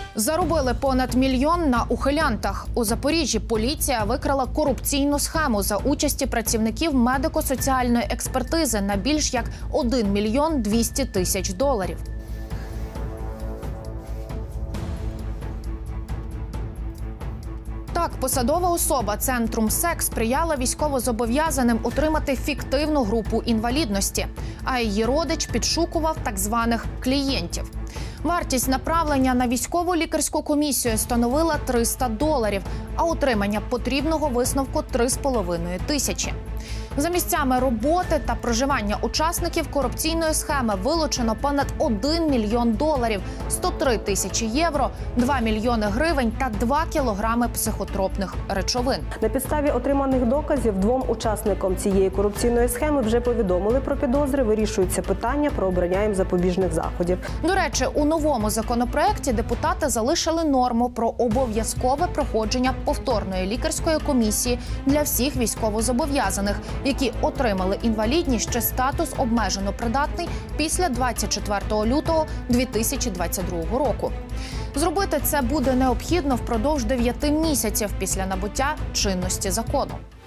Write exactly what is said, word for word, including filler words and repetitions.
Заробили понад мільйон на ухилянтах. У Запоріжжі поліція викрила корупційну схему за участі працівників медико-соціальної експертизи на більш як один мільйон двісті тисяч доларів. Так, посадова особа центру МСЕК сприяла військовозобов'язаним отримати фіктивну групу інвалідності, а її родич підшукував так званих клієнтів. Вартість направлення на військову лікарську комісію становила триста доларів, а отримання потрібного висновку – три з половиною тисячі. За місцями роботи та проживання учасників корупційної схеми вилучено понад один мільйон доларів, сто три тисячі євро, два мільйони гривень та два кілограми психотропних речовин. На підставі отриманих доказів двом учасникам цієї корупційної схеми вже повідомили про підозри, вирішується питання про обрання їм запобіжних заходів. До речі, у новому законопроекті депутати залишили норму про обов'язкове проходження повторної лікарської комісії для всіх військовозобов'язаних, які отримали інвалідність чи статус обмежено придатний після двадцять четвертого лютого дві тисячі двадцять другого року. Зробити це буде необхідно впродовж дев'яти місяців після набуття чинності закону.